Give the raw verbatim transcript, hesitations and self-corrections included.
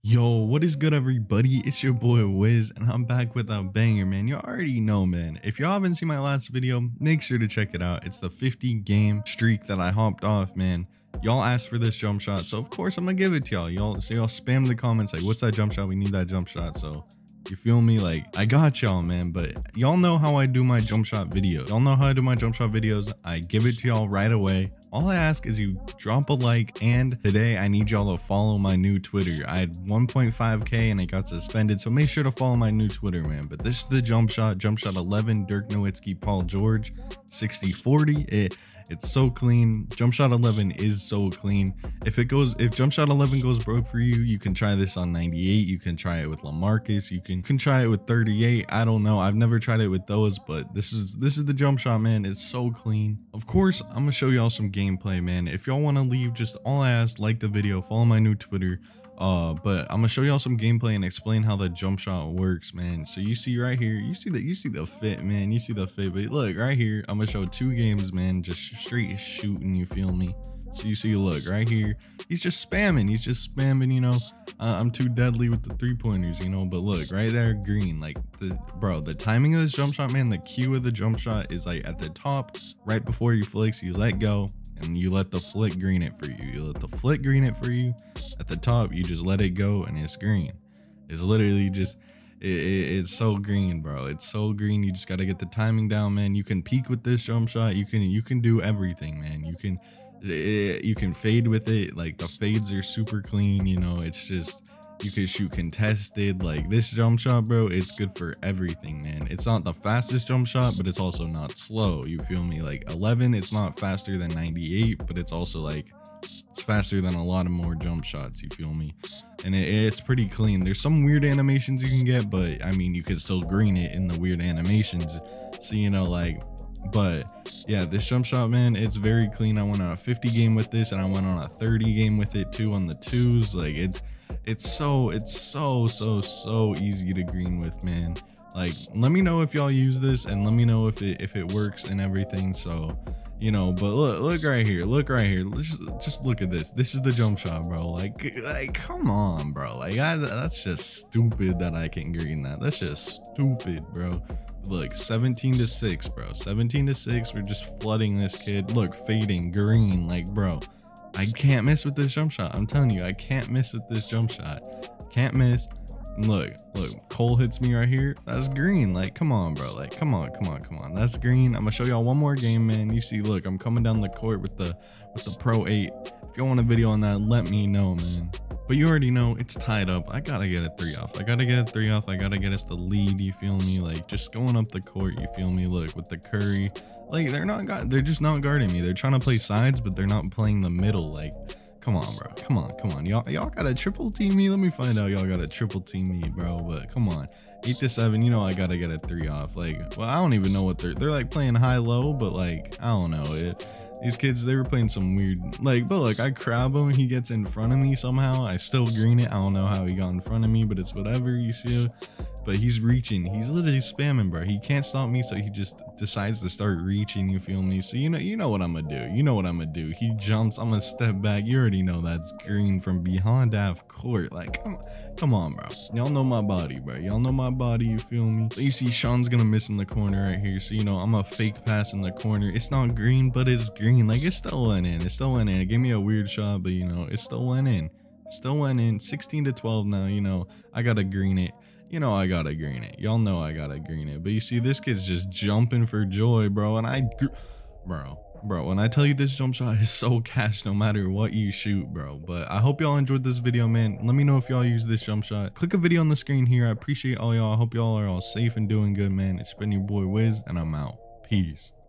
Yo, what is good, everybody? It's your boy Wiz, and I'm back with a banger, man. You already know, man. If y'all haven't seen my last video, make sure to check it out. It's the fifty game streak that I hopped off, man. Y'all asked for this jump shot, so of course I'm gonna give it to y'all. Y'all, so y'all spam the comments like, "What's that jump shot? We need that jump shot." So you feel me? Like, I got y'all, man. But y'all know how I do my jump shot videos. Y'all know how I do my jump shot videos. I give it to y'all right away. All I ask is you drop a like, and today I need y'all to follow my new Twitter. I had one point five K and it got suspended, so make sure to follow my new Twitter, man. But this is the jump shot, jump shot eleven, Dirk Nowitzki, Paul George, sixty forty. It it's so clean. Jump shot eleven is so clean. If it goes, if jump shot eleven goes broke for you, you can try this on ninety-eight. You can try it with LaMarcus. You can, can try it with thirty-eight. I don't know. I've never tried it with those, but this is this is the jump shot, man. It's so clean. Of course, I'm gonna show y'all some gameplay, man. If y'all want to leave, just all I ask, like the video, follow my new Twitter. Uh, but I'm gonna show y'all some gameplay and explain how the jump shot works, man. So you see right here, you see that, you see the fit, man. You see the fit, but look right here, I'm gonna show two games, man, just straight shooting. You feel me? So you see, look right here, he's just spamming. He's just spamming. You know, uh, I'm too deadly with the three pointers, you know. But look right there, green. Like the bro, the timing of this jump shot, man. The cue of the jump shot is like at the top, right before you flicks. You let go. And you let the flick green it for you. You let the flick green it for you. At the top, you just let it go and it's green. It's literally just, it, it, it's so green, bro. It's so green. You just got to get the timing down, man. You can peek with this jump shot. You can, you can do everything, man. You can, it, you can fade with it. Like the fades are super clean. You know, it's just, you can shoot contested. Like this jump shot, bro, it's good for everything, man. It's not the fastest jump shot, but it's also not slow. You feel me? Like eleven, it's not faster than ninety-eight, but it's also like, it's faster than a lot of more jump shots. You feel me? And it, it's pretty clean. There's some weird animations you can get, but I mean, you could still green it in the weird animations. So, you know, like, but yeah, this jump shot, man, it's very clean. I went on a fifty game with this, and I went on a thirty game with it too on the twos. Like it's, it's so, it's so, so, so easy to green with, man. Like, let me know if y'all use this, and let me know if it, if it works and everything. So, you know, but look, look right here, look right here. Let's just, just look at this. This is the jump shot, bro. Like, like, come on, bro. Like, I, that's just stupid that I can green that. That's just stupid, bro. Look, seventeen to six, bro. seventeen to six. We're just flooding this kid. Look, fading green. Like, bro, I can't miss with this jump shot. I'm telling you, I can't miss with this jump shot. Can't miss. Look, look, Cole hits me right here. That's green. Like, come on, bro. Like, come on, come on, come on. That's green. I'm gonna show y'all one more game, man. You see, look, I'm coming down the court with the with the Pro eight. If you want a video on that, let me know, man. But you already know it's tied up. I gotta get a three off. I gotta get a three off. I gotta get us the lead. You feel me? Like, just going up the court. You feel me? Look, with the Curry, like they're not got. They're just not guarding me. They're trying to play sides, but they're not playing the middle. Like, come on, bro. Come on, come on. Y'all, y'all got a triple team me. Let me find out. Y'all got a triple team me, bro. But come on, eight to seven. You know I gotta get a three off. Like, well, I don't even know what they're. They're like playing high low, but like I don't know it. These kids, they were playing some weird, like, but look, I crab him, he gets in front of me somehow. I still green it. I don't know how he got in front of me, but it's whatever, you feel. But he's reaching. He's literally spamming, bro. He can't stop me, so he just decides to start reaching, you feel me? So, you know, you know what I'm gonna do. You know what I'm gonna do. He jumps, I'm gonna step back. You already know that's green from behind half court. Like, come, come on, bro. Y'all know my body, bro. Y'all know my body, you feel me? So you see Sean's gonna miss in the corner right here. So, you know, I'm a fake pass in the corner. It's not green, but it's green. Like, it still went in. It still went in. It gave me a weird shot, but, you know, it still went in. Still went in. sixteen to twelve now, you know. I gotta green it. You know I gotta green it. Y'all know I gotta green it. But you see, this kid's just jumping for joy, bro. And I, bro, bro, when I tell you this jump shot is so cash no matter what you shoot, bro. But I hope y'all enjoyed this video, man. Let me know if y'all use this jump shot. Click a video on the screen here. I appreciate all y'all. I hope y'all are all safe and doing good, man. It's been your boy Wiz, and I'm out. Peace.